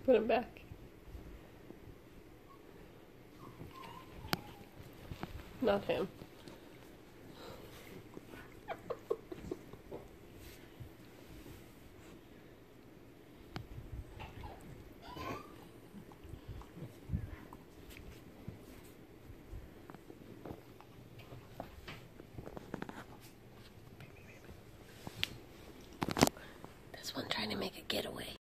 Put him back. Not him. This one trying to make a getaway.